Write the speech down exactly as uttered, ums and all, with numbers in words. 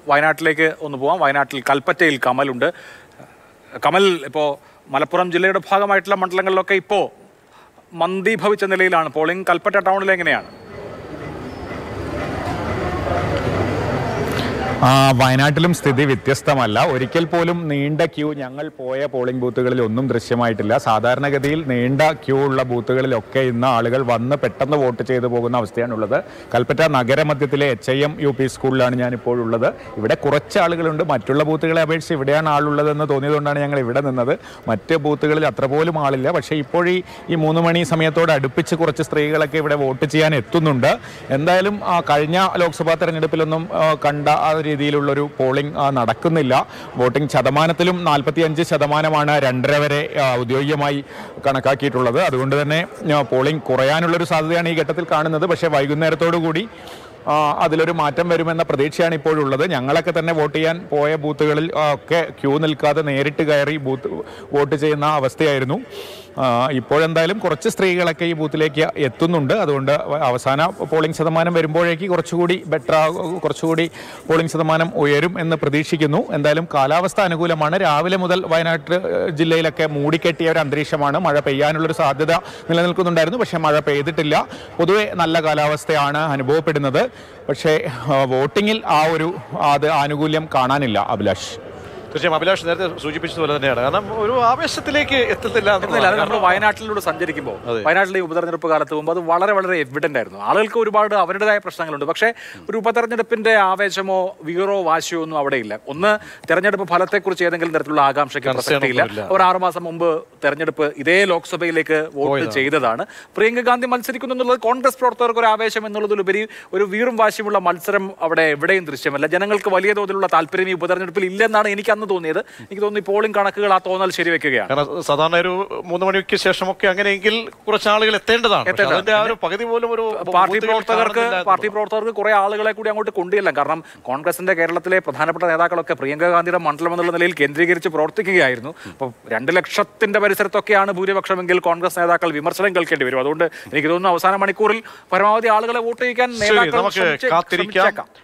വയനാട്ടിലേക്ക് ഒന്ന് പോവാം. വയനാട്ടിൽ കൽപ്പറ്റയിൽ കമലുണ്ട്. കമൽ, ഇപ്പോൾ മലപ്പുറം ജില്ലയുടെ ഭാഗമായിട്ടുള്ള മണ്ഡലങ്ങളിലൊക്കെ ഇപ്പോൾ മന്ദീഭവിച്ച നിലയിലാണ് പോളിംഗ്. കൽപ്പറ്റ ടൗണിൽ എങ്ങനെയാണ്? വയനാട്ടിലും സ്ഥിതി വ്യത്യസ്തമല്ല. ഒരിക്കൽ പോലും നീണ്ട ക്യൂ ഞങ്ങൾ പോയ പോളിംഗ് ബൂത്തുകളിൽ ഒന്നും ദൃശ്യമായിട്ടില്ല. സാധാരണഗതിയിൽ നീണ്ട ക്യൂ ഉള്ള ബൂത്തുകളിലൊക്കെ ഇന്ന് ആളുകൾ വന്ന് പെട്ടെന്ന് വോട്ട് ചെയ്തു പോകുന്ന അവസ്ഥയാണുള്ളത്. കൽപ്പറ്റ നഗരമധ്യത്തിലെ H I M U P സ്കൂളിലാണ് ഞാനിപ്പോൾ ഉള്ളത്. ഇവിടെ കുറച്ച് ആളുകളുണ്ട്. മറ്റുള്ള ബൂത്തുകളെ അപേക്ഷിച്ച് ഇവിടെയാണ് ആളുള്ളതെന്ന് തോന്നിയതുകൊണ്ടാണ് ഞങ്ങൾ ഇവിടെ നിന്നത്. മറ്റ് ബൂത്തുകളിൽ അത്ര പോലും ആളില്ല. പക്ഷേ ഇപ്പോൾ ഈ ഈ മൂന്ന് മണി സമയത്തോട് അടുപ്പിച്ച് കുറച്ച് സ്ത്രീകളൊക്കെ ഇവിടെ വോട്ട് ചെയ്യാൻ എത്തുന്നുണ്ട്. എന്തായാലും കഴിഞ്ഞ ലോക്സഭാ തെരഞ്ഞെടുപ്പിലൊന്നും കണ്ട ആ രീതിയിലുള്ളൊരു പോളിംഗ് നടക്കുന്നില്ല. വോട്ടിംഗ് ശതമാനത്തിലും നാൽപ്പത്തി അഞ്ച് ശതമാനമാണ് രണ്ടര വരെ ഔദ്യോഗികമായി കണക്കാക്കിയിട്ടുള്ളത്. അതുകൊണ്ട് തന്നെ പോളിംഗ് കുറയാനുള്ളൊരു സാധ്യതയാണ് ഈ ഘട്ടത്തിൽ കാണുന്നത്. പക്ഷേ വൈകുന്നേരത്തോടു കൂടി അതിലൊരു മാറ്റം വരുമെന്ന പ്രതീക്ഷയാണ് ഇപ്പോഴുള്ളത്. ഞങ്ങളൊക്കെ തന്നെ വോട്ട് ചെയ്യാൻ പോയ ബൂത്തുകളിൽ ഒക്കെ ക്യൂ നിൽക്കാതെ നേരിട്ട് കയറി ബൂത്ത് വോട്ട് ചെയ്യുന്ന അവസ്ഥയായിരുന്നു. ഇപ്പോഴെന്തായാലും കുറച്ച് സ്ത്രീകളൊക്കെ ഈ ബൂത്തിലേക്ക് എത്തുന്നുണ്ട്. അതുകൊണ്ട് അവസാന പോളിംഗ് ശതമാനം വരുമ്പോഴേക്ക് കുറച്ചുകൂടി ബെറ്റർ കുറച്ചുകൂടി പോളിംഗ് ശതമാനം ഉയരും എന്ന് പ്രതീക്ഷിക്കുന്നു. എന്തായാലും കാലാവസ്ഥ അനുകൂലമാണ്. രാവിലെ മുതൽ വയനാട് ജില്ലയിലൊക്കെ മൂടിക്കെട്ടിയ ഒരു അന്തരീക്ഷമാണ്. മഴ പെയ്യാനുള്ളൊരു സാധ്യത നിലനിൽക്കുന്നുണ്ടായിരുന്നു. പക്ഷേ മഴ പെയ്തിട്ടില്ല. പൊതുവെ നല്ല കാലാവസ്ഥയാണ് അനുഭവപ്പെടുന്നത്. പക്ഷേ വോട്ടിങ്ങിൽ ആ ഒരു അത് ആനുകൂല്യം കാണാനില്ല. അഭിലാഷ് തീർച്ചയായും അഭിലാഷ് നേരത്തെ സൂചിപ്പിച്ചതുപോലെ തന്നെയാണ്. കാരണം ഒരു ആവേശത്തിലേക്ക് എത്തുന്നില്ല. നമ്മൾ വയനാട്ടിലൂടെ സഞ്ചരിക്കുമ്പോൾ വയനാട്ടിലെ ഉപതെരഞ്ഞെടുപ്പ് കാലത്ത് പോകുമ്പോൾ അത് വളരെ വളരെ എവിഡന്റ് ആയിരുന്നു. ആളുകൾക്ക് ഒരുപാട് അവരുടേതായ പ്രശ്നങ്ങളുണ്ട്. പക്ഷേ ഒരു ഉപതെരഞ്ഞെടുപ്പിന്റെ ആവേശമോ വീറോ വാശിയോ ഒന്നും അവിടെയില്ല. ഒന്ന്, തെരഞ്ഞെടുപ്പ് ഫലത്തെക്കുറിച്ച് ഏതെങ്കിലും തരത്തിലുള്ള ആകാംക്ഷയ്ക്ക് പ്രസക്തിയില്ല. അവർ ആറുമാസം മുമ്പ് തെരഞ്ഞെടുപ്പ് ഇതേ ലോക്സഭയിലേക്ക് വോട്ട് ചെയ്തതാണ്. പ്രിയങ്ക ഗാന്ധി മത്സരിക്കുന്നു എന്നുള്ളത് കോൺഗ്രസ് പ്രവർത്തകർക്ക് ഒരു ആവേശം എന്നുള്ളതിലുപരി ഒരു വീറും വാശിയുമുള്ള മത്സരം അവിടെ എവിടെയും ദൃശ്യമല്ല. ജനങ്ങൾക്ക് വലിയ തോതിലുള്ള താല്പര്യം ഈ ഉപതെരഞ്ഞെടുപ്പിൽ ഇല്ലെന്നാണ് എനിക്ക് തോന്നിയത്. എനിക്ക് തോന്നുന്നു ഈ പോളിംഗ് കണക്കുകൾ ആ തോന്നൽ ശരിവെക്കുകയാണ്. സാധാരണ ഒരു മൂന്ന് മണിക്ക് ശേഷമൊക്കെ അങ്ങനെയെങ്കിൽ കുറച്ച് ആളുകൾ എത്തേണ്ടതാണ്. പകുതി പോലും ഒരു പാർട്ടി പ്രവർത്തകർക്ക് പാർട്ടി പ്രവർത്തകർക്ക് കുറെ ആളുകളെ കൂടി അങ്ങോട്ട് കൊണ്ടുചെല്ലാം. കാരണം കോൺഗ്രസിന്റെ കേരളത്തിലെ പ്രധാനപ്പെട്ട നേതാക്കളൊക്കെ പ്രിയങ്ക ഗാന്ധിയുടെ മണ്ഡലം എന്നുള്ള നിലയിൽ കേന്ദ്രീകരിച്ച് പ്രവർത്തിക്കുകയായിരുന്നു. അപ്പോൾ രണ്ട് ലക്ഷത്തിന്റെ പരിസരത്തൊക്കെയാണ് ഭൂരിപക്ഷമെങ്കിൽ കോൺഗ്രസ് നേതാക്കൾ വിമർശനം കേൾക്കേണ്ടി വരും. അതുകൊണ്ട് എനിക്ക് തോന്നുന്നു അവസാന മണിക്കൂറിൽ പരമാവധി ആളുകളെ വോട്ട് ചെയ്യിക്കാൻ നേതാക്കൾ കാത്തിരിക്കാം.